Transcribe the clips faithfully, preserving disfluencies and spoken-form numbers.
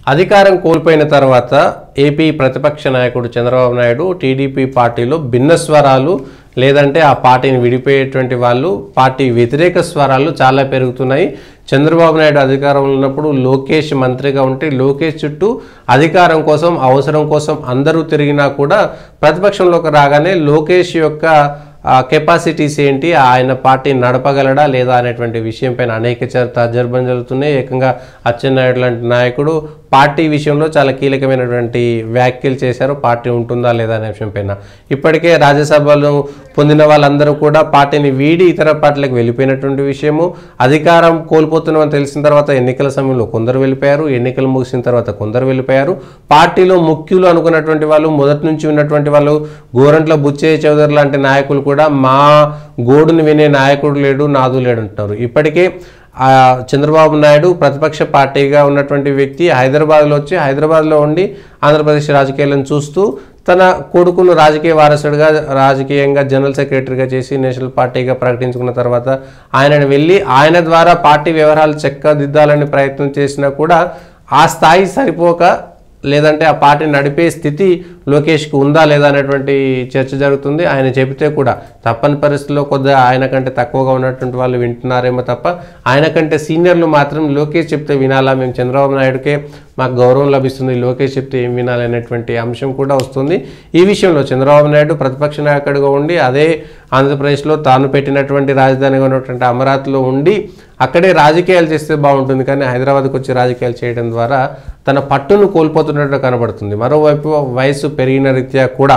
అధికారం కోల్పోయిన తర్వాత ఏపీ ప్రతిపక్ష నాయకుడు చంద్రబాబు నాయుడు టీడీపీ పార్టీలో భిన్న స్వరాలు లేదంటే ఆ పార్టీని విడిపోయేటువంటి వాళ్ళు పార్టీ వ్యతిరేక స్వరాలు చాలా పెరుగుతున్నాయి. చంద్రబాబు నాయుడు అధికారంలో ఉన్నప్పుడు లోకేష్ మంత్రిగా ఉంటే లోకేష్ చుట్టూ అధికారం కోసం అవసరం కోసం అందరూ తిరిగినా కూడా ప్రతిపక్షంలోకి రాగానే లోకేష్ యొక్క కెపాసిటీస్ ఏంటి, ఆయన పార్టీ నడపగలడా లేదా అనేటువంటి విషయంపైన అనేక తర్జర్బం జరుగుతున్నాయి. ఏకంగా అచ్చెన్నాయుడు లాంటి నాయకుడు పార్టీ విషయంలో చాలా కీలకమైనటువంటి వ్యాఖ్యలు చేశారు. పార్టీ ఉంటుందా లేదా అనే విషయంపైన ఇప్పటికే రాజ్యసభలో పొందిన వాళ్ళందరూ కూడా పార్టీని వీడి ఇతర పార్టీలకు వెళ్ళిపోయినటువంటి విషయము. అధికారం కోల్పోతున్నామని తెలిసిన తర్వాత ఎన్నికల సమయంలో కొందరు వెళ్ళిపోయారు, ఎన్నికలు ముగిసిన తర్వాత కొందరు వెళ్ళిపోయారు. పార్టీలో ముఖ్యులు అనుకున్నటువంటి వాళ్ళు మొదటి నుంచి ఉన్నటువంటి వాళ్ళు గోరంట్ల బుచ్చయ్య చౌదరి లాంటి నాయకులు కూడా మా గోడుని వినే నాయకుడు లేడు, నాదు లేడు అంటున్నారు. ఇప్పటికే చంద్రబాబు నాయుడు ప్రతిపక్ష పార్టీగా ఉన్నటువంటి వ్యక్తి హైదరాబాద్లో వచ్చి హైదరాబాద్లో ఉండి ఆంధ్రప్రదేశ్ రాజకీయాలను చూస్తూ తన కొడుకును రాజకీయ వారసుడిగా రాజకీయంగా జనరల్ సెక్రటరీగా చేసి నేషనల్ పార్టీగా ప్రకటించుకున్న తర్వాత ఆయనను వెళ్ళి ఆయన ద్వారా పార్టీ వ్యవహారాలు చక్కదిద్దాలని ప్రయత్నం చేసినా కూడా ఆ స్థాయి సరిపోక లేదంటే ఆ పార్టీ నడిపే స్థితి లోకేష్కి ఉందా లేదా అనేటువంటి చర్చ జరుగుతుంది. ఆయన చెబితే కూడా తప్పని పరిస్థితుల్లో కొద్దిగా ఆయన కంటే తక్కువగా ఉన్నటువంటి వాళ్ళు వింటున్నారేమో తప్ప ఆయన కంటే సీనియర్లు మాత్రం లోకేష్ చెప్తే వినాలా, మేము చంద్రబాబు నాయుడుకే మాకు గౌరవం లభిస్తుంది, లోకేష్ చెప్తే ఏం వినాలి అనేటువంటి అంశం కూడా వస్తుంది. ఈ విషయంలో చంద్రబాబు నాయుడు ప్రతిపక్ష నాయకుడిగా ఉండి అదే ఆంధ్రప్రదేశ్లో తాను పెట్టినటువంటి రాజధానిగా ఉన్నటువంటి అమరావతిలో ఉండి అక్కడే రాజకీయాలు చేస్తే బాగుంటుంది, కానీ హైదరాబాద్కి వచ్చి రాజకీయాలు చేయడం ద్వారా తన పట్టును కోల్పోతున్నట్టు కనబడుతుంది. మరోవైపు వయసు పెరిగిన రీత్యా కూడా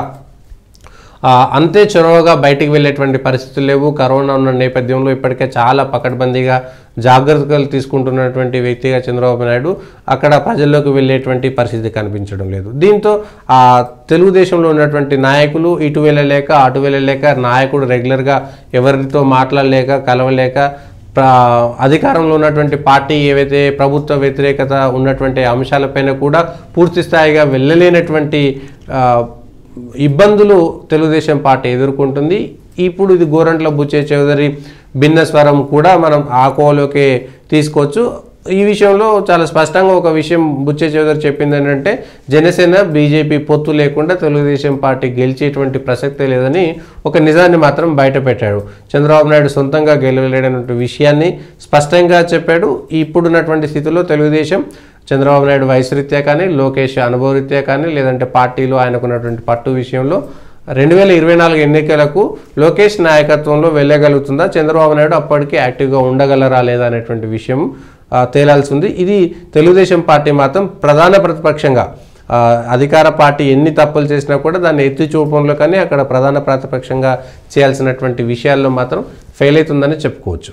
అంతే చొరవగా బయటికి వెళ్ళేటువంటి పరిస్థితులు లేవు. కరోనా ఉన్న నేపథ్యంలో ఇప్పటికే చాలా పకడ్బందీగా జాగ్రత్తలు తీసుకుంటున్నటువంటి వ్యక్తిగా చంద్రబాబు నాయుడు అక్కడ ప్రజల్లోకి వెళ్ళేటువంటి పరిస్థితి కనిపించడం లేదు. దీంతో ఆ తెలుగుదేశంలో ఉన్నటువంటి నాయకులు ఇటు వెళ్ళలేక అటు వెళ్ళలేక నాయకుడు రెగ్యులర్గా ఎవరితో మాట్లాడలేక కలవలేక అధికారంలో ఉన్నటువంటి పార్టీ ఏవైతే ప్రభుత్వ వ్యతిరేకత ఉన్నటువంటి అంశాలపైన కూడా పూర్తి స్థాయిగా వెళ్ళలేనటువంటి ఇబ్బందులు తెలుగుదేశం పార్టీ ఎదుర్కొంటుంది. ఇప్పుడు ఇది గోరంట్ల బుచ్చయ్య చౌదరి భిన్న స్వరం కూడా మనం ఆ కోలోకే తీసుకోవచ్చు. ఈ విషయంలో చాలా స్పష్టంగా ఒక విషయం బుచ్చయ్య చౌదరి చెప్పింది ఏంటంటే జనసేన బీజేపీ పొత్తు లేకుండా తెలుగుదేశం పార్టీ గెలిచేటువంటి ప్రసక్తే లేదని ఒక నిజాన్ని మాత్రం బయట పెట్టాడు. చంద్రబాబు నాయుడు సొంతంగా గెలవలేడన్నటువంటి విషయాన్ని స్పష్టంగా చెప్పాడు. ఇప్పుడున్నటువంటి స్థితిలో తెలుగుదేశం చంద్రబాబు నాయుడు వయసు రీత్యా కానీ లోకేష్ అనుభవ రీత్యా కానీ లేదంటే పార్టీలో ఆయనకున్నటువంటి పట్టు విషయంలో రెండు వేల ఇరవై నాలుగు ఎన్నికలకు లోకేష్ నాయకత్వంలో వెళ్ళగలుగుతుందా, చంద్రబాబు నాయుడు అప్పటికీ యాక్టివ్గా ఉండగలరా లేదా అనేటువంటి విషయం తేలాల్సి ఉంది. ఇది తెలుగుదేశం పార్టీ మాత్రం ప్రధాన ప్రతిపక్షంగా అధికార పార్టీ ఎన్ని తప్పులు చేసినా కూడా దాన్ని ఎత్తి చూపడంలో కానీ అక్కడ ప్రధాన ప్రతిపక్షంగా చేయాల్సినటువంటి విషయాల్లో మాత్రం ఫెయిల్ అవుతుందని చెప్పుకోవచ్చు.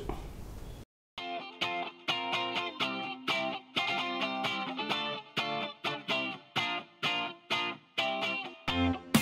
you